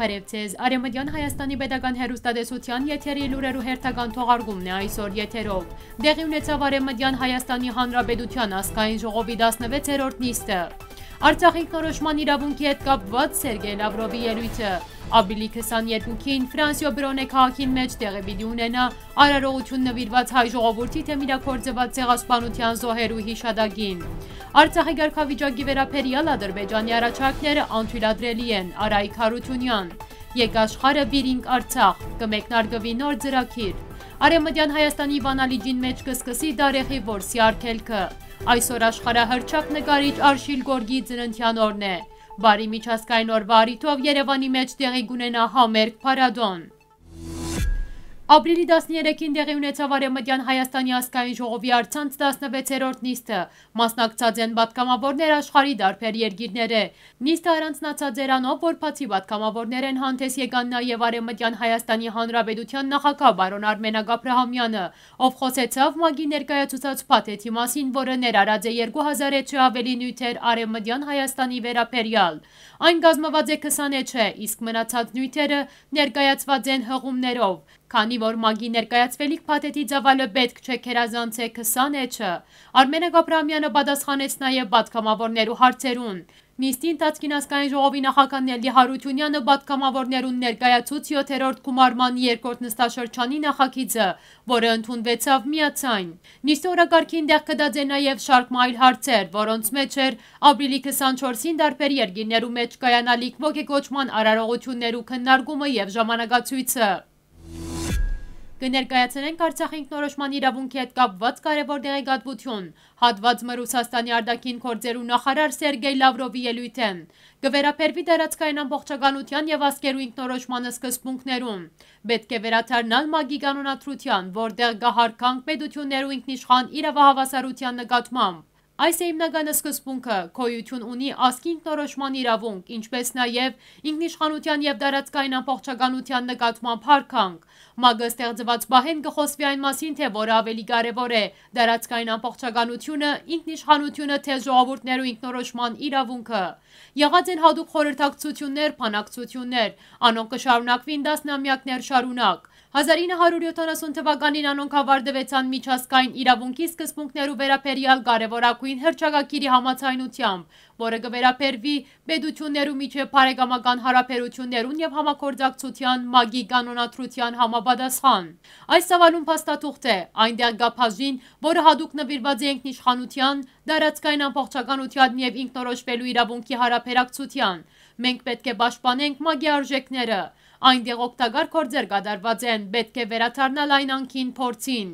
Բարև ձեզ, Արևմտյան Հայաստանի պետական հեռուստատեսության եթերի լուրերու հերթական թողարկումն է այսօր եթերով։ Տեղի ունեցավ Արևմտյան Հայաստանի Հանրապետության ազգային ժողովի 16-րդ նիստը։ Արցախի ինքնորոշման իրավունքի հետ կապված Սերգեյ Լավրովի ելույթը։ Ապրիլի 22-ին Ֆրանսիո Բրոնե քաղաքին մեջ տեղի պիտի ունենա արարողություն նվիրված հայ ժողովրդի դեմ իրագործված ցեղասպանության զոհերու հիշադակին։ Արցախի ղարքավիճակի վերաբերյալ Ադրբեջանի առաջարկները անթույլատրելի են, Արայիկ Հարությունյան։ Եկաշխարը բիրինք Արցախ, կմեկնարկվի նոր ծրագիր։ Արևմտյան Հայաստանի Վանալիջին մեջ կսկսի Դարեխի որսի արգելքը։ Այսօր աշխարհահռչակ նկարիչ Արշիլ Գորգի ծննդյան օրն է։ Բարի միջազգային օրվա առիթով Երևանի մեջ տեղի կունենա համերգ փառատոն։ Ապրիլի 13-ին տեղի ունեցավ Արևմտյան Հայաստանի ազգային ժողովի առցանց 16-րդ նիստը, մասնակցած են պատգամավորներ աշխարհի տարբեր երկիրները։ Նիստը առանձնացած էր անով, որ բացի պատգամավորներ են հանդես եկան նաև Արևմտյան Հայաստանի Հանրապետության նախագահ բարոն Արմենակ Աբրահամյանը, ով խոսեցավ ՄԱԳ-ի ներկայացուցած փաթեթի մասին, որը ներառած է 2000-ից ավելի նյութեր Արևմտյան Հայաստանի վերաբերյալ։ Այն կազմված է 20 էջ, իսկ մնացած նյութերը ներկայացված են հղումներով։ Քանի որ ՄԱԳ-ի ներկայացվելիք փաթեթի ծավալը պետք չէ քերազանցե 20 էջը, Արմենակ Աբրահամյանը պատասխանեց նաև պատգամավորներու հարցերուն։ Նիստի ընթացքին ազգային ժողովի նախագահ Նելի Հարությունյանը պատգամավորներուն ներկայացուց 7-րդ գումարման երկրորդ նստաշրջանի նախագիծը, որը ընդունվեցավ միացայն։ Նիստի օրակարգին տեղ կդած է նաև շարք այլ հարցեր, որոնց մեջ էր ապրիլի 24-ին տարբեր երկիրներու մեջ կայանալիք ոգեկոճման արարողություններու քննարկումը եւ ժամանակացույցը։ Կներկայացնենք Արցախի ինքնորոշման իրավունքի հետ կապված կարևոր տեղեկատվություն, հատվածը Ռուսաստանի արտաքին գործերու նախարար Սերգեյ Լավրովի ելույթեն, կվերապերվի տարածքային ամբողջականության եւ ազգերու ինքնորոշման սկզբունքներուն։ Պետք է վերադառնալ ՄԱԳ-ի կանոնադրության, որտեղ կա հարգանք պետություններու ինքնիշխան իրավահավասարության նկատմամբ։ Այս է հիմնական սկզբունքը, գոյություն ունի ազգի ինքնորոշման իրավունք, ինչպես նաև ինքնիշխանության եւ տարածքային ամբողջականության նկատմամբ հարգանք։ ՄԱԳ-ը ստեղծված պահեն կխոսվի այն մասին, թե որը ավելի կարևոր է՝ տարածքային ամբողջականությունը, ինքնիշխանությունը, թե ժողովուրդներու ինքնորոշման իրավունքը։ Եղած են հատուկ խորհրդակցություններ, բանակցություններ, անոնք կշարունակվին տասնամյակներ շարունակ։ 1970 թվականին անոնք ավարտվեցան միջազգային իրավունքի սկզբունքներու վերաբերյալ կարևորագույն հռչակագիրի համաձայնությամբ, որը կվերապերվի պետություններու միջև բարեկամական հարաբերություններուն եւ համագործակցության ՄԱԳ-ի կանոնադրության համապատասխան։ Այս ծավալուն փաստաթուղթ է, այնտեղ կա բաժին, որը հատուկ նվիրված է ինքնիշխանության, տարածքային ամբողջականության եւ ինքնորոշվելու իրավունքի հարաբերակցության։ Մենք պետք է պաշտպանենք ՄԱԳ-ի արժեքները։ Այնտեղ օգտակար գործեր կատարված են, պետք է վերադառնալ այն անքին փորձին։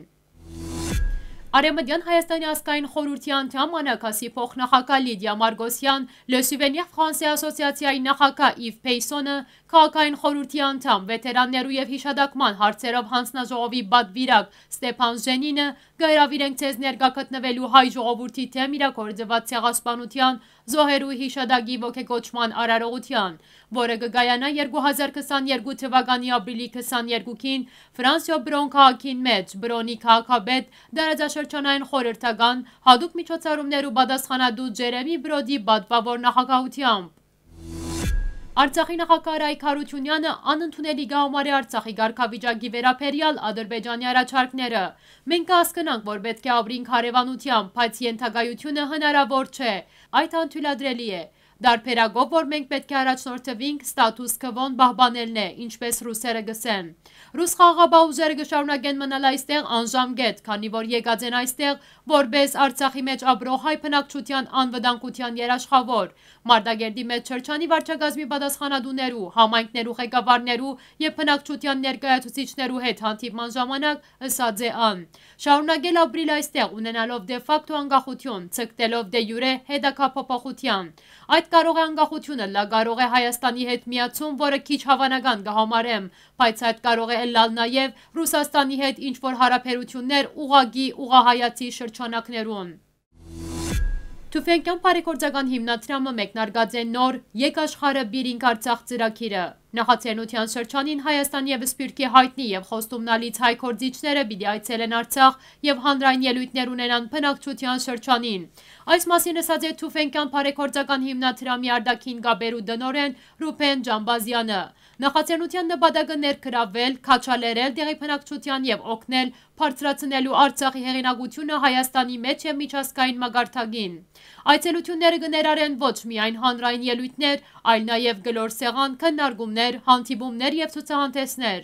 Արևմտյան Հայաստանի ազգային խորհրդի անդամ Անաքասի փոխնախագահ Լիդիա Մարգոսյան, Le Souvenir Français ասոցիացիայի նախագահ Իվ Փեյսոնը, քաղաքային խորհրդի անդամ վետերաններու եւ հիշադակման հարցերով հանձնաժողովի պատվիրակ Ստեփան Ժենինը գայրավիրենք ցեզ ներկա գտնվելու հայ ժողովրդի դեմ իրագործված ցեղասպանության զոհերու հիշադակի ոգեկոճման արարողության, որը կգայանա 2022 թվականի ապրիլի 22-ին Ֆրանսիո Բրոն քաղաքին մեջ Բրոնի քաղաքապետ դարաձաշրջանային խորհրդական հատուկ միջոցառումներու պատասխանատու Ջերեմի Բրոդի պատվավոր նախագահությամբ։ Արցախի նախագահ Արայիկ Հարությունյանը անընդունելի գահոմարի Արցախի ղարքավիճակի վերաբերյալ Ադրբեջանի առաջարկները։ Մենք կհասկանանք, որ պետք է ապրենք հարևանությամբ, բայց ենթակայությունը հնարավոր չէ, այդ անթույլատրելի է։ Դարբերակով, որ մենք պետք է առաջնորդվենք ստատուս քվոն պահպանելն է, ինչպես ռուսերը գսեն։ Ռուս խաղաղապահ ուժերը կշարունակեն մնալ այստեղ անժամկետ, քանի որ եկած են այստեղ որպես Արցախի մեջ ապրող հայ բնակչության անվտանգության երաշխավոր։ Մարտակերտի մեջ Չրչանի վարչակազմի պատասխանատուներու, համայնքներու ղեկավարներու եւ բնակչության ներկայացուցիչներու հետ հանդիպման ժամանակ ըսած է ան. շարունակել ապրիլ այստեղ ունենալով դե ֆակտո անկախություն, ցկտելով դե յուրե հետաքափոխության։ Այդ կարող է անկախությունը լա կարող է Հայաստանի հետ միացում, որը քիչ հավանական կհամարեմ, բայց այդ կարող է ըլլալ նաև Ռուսաստանի հետ ինչ-որ հարաբերություններ ուղղակի ուղղահայացի շրջանակներուն։ Թուֆենկյան բարեգործական հիմնադրամը մեկնարկած է նոր Եկաշխարը բիրինք Արցախ ծրագիրը։ Նախաձեռնության շրջանին Հայաստան ևս սպիրկի հայտնի եւ խոստումնալից հայ գործիչները պիտի այցելեն Արցախ եւ հանրային ելույթներ ունենան բնակչության շրջանին։ Այս մասին ասաց է Թուֆենկյան բարեգործական հիմնադրամի արտաքին գաբերու տնօրեն Ռուբեն Ջամբազյանը։ Նախաձեռնության նպատակը ներգրավել, քաջալերել դեղի բնակչության եւ օգնել բարձրացնելու Արցախի հեղինակությունը Հայաստանի մեջ եւ միջազգային մակարդակին։ Այցելությունները կներառեն ոչ միայն հանրային ելույթներ, այլ նաեւ գլոր սեղան, քննարկումներ, հանդիպումներ եւ ցուցահանդեսներ։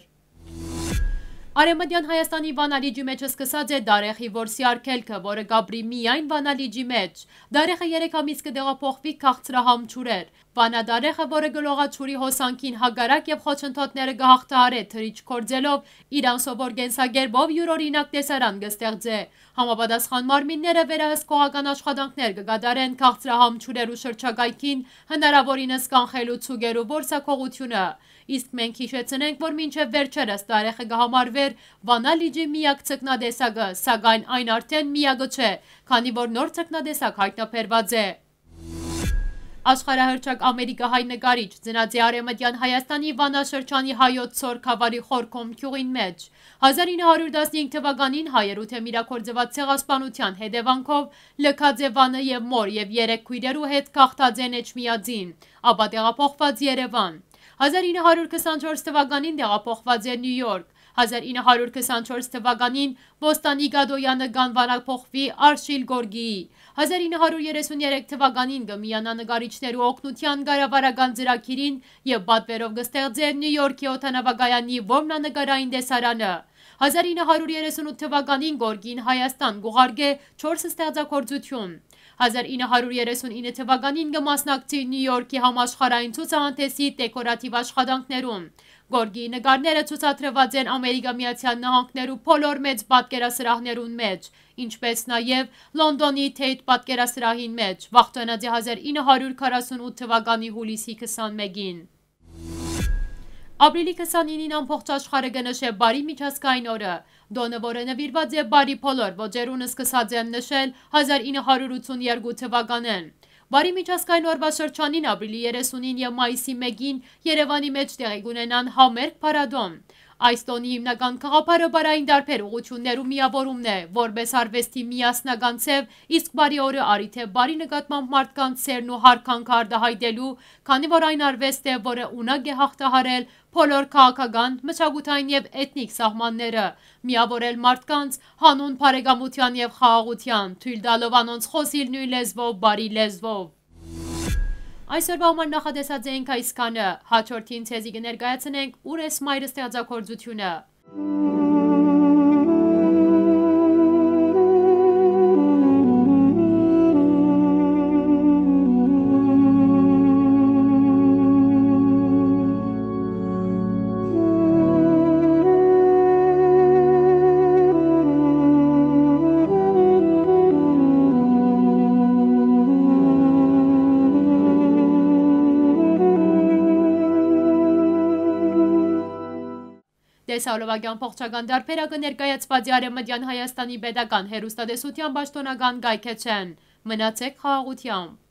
Արևմտյան Հայաստանի Վանալիջի մեջ սկսած է Դարեխի որսի արգելքը, որը գաբրի միայն Վանալիջի մեջ։ Դարեխը 3 ամիս կդեղափոխվի քաղցրահամ ջուրեր։ Վանադարեխը, որը գլողաչուրի հոսանքին հագարակ եւ խոչընդոտները կհաղթահարե թրիչ կորձելով, իրան սովոր կենսագերբով յուրօրինակ տեսարան կստեղծե։ Համապատասխան մարմինները վերահսկողական աշխատանքներ կկատարեն քաղցրահամ ջուրերու շրջակայքին, հնարավորինս կանխելու ցուգերու որսակողությունը։ Իսկ մենք հիշեցնենք, որ մինչև վերջերս Դարեխը կհամարվեր Վանալիջի միակ ցկնադեսակը, սակայն այն արդեն միակը չէ, քանի որ նոր ցկնադեսակ հայտնաբերված է։ Աշխարհահռչակ ամերիկահայ նկարիչ ծնած է Արևմտյան Հայաստանի Վանա շրջանի հայոց Սոր Քավարի Խորքում գյուղին մեջ։ 1915 թվականին հայերու թեմիրակորձված ցեղասպանության հետևանքով լքած է Վանը եւ մոր եւ 3 քույրերու հետ գաղթած են Էջմիածին, ապա տեղափոխված Երևան։ 1924 թվականին տեղափոխված է Նյու Յորք։ 1924 թվականին Ոստանի Գադոյանը գանվանափոխվի Արշիլ Գորգիի։ 1933 թվականին կմիանա նկարիչներու օգնության կառավարական ծրագիրին եւ պատվերով կստեղծեր Նյու Յորքի օդանավակայանի որմնանկարային տեսարանը։ 1938 թվականին Գորգին Հայաստան գուղարկե 4 ստեղծագործություն։ 1939 թվականին կմասնակցի Նյու Յորքի համաշխարհային ցուցահանդեսի դեկորատիվ աշխատանքներում։ Գորգիի նկարները ցուցադրված են Ամերիկա Միացյալ Նահանգներու բոլոր մեծ պատկերասրահներուն մեջ, ինչպես նաև Լոնդոնի Թեյթ պատկերասրահին մեջ, վախճանած է 1948 թվականի հուլիսի 21-ին։ Ապրիլի 29-ին ամբողջ աշխարհը կնշե բարի միջազգային օրը։ Դոնը, որը նվիրված է բարի բոլոր ոճերուն, սկսած են նշել 1982 թվականին։ Բարի միջազգային օրվա շրջանին ապրիլի 30-ին եւ մայիսի 1-ին Երևանի մեջ տեղի կունենան համերգ փառատոն։ Այս տոնի հիմնական գաղափարը բարային տարբեր ուղղություններու միավորումն է, որպես արվեստի միասնական ցև, իսկ բարի օրը արիթ է բարի նկատմամբ մարդկանց սերն ու հարկանքը արտահայտելու, քանի որ այն արվեստ է, որը ունակ է հաղթահարել բոլոր քաղաքական, մշակութային եւ էթնիկ սահմանները, միավորել մարդկանց հանուն բարեկամության եւ խաղաղության, թույլ տալով անոնց խոսիլ նույն լեզվով, բարի լեզվով։ Այսօրվա համար նախատեսած էինք այսքանը, հաջորդին ցեզի կներկայացնենք «Ուր ես մայրս» ստեղծագործությունը։ Տեսահոլովակյան փոխչական դարբերակը ներկայացված է Արևմտյան Հայաստանի պետական հեռուստատեսության պաշտոնական կայքէջեն։ Մնացեք խաղաղությամբ։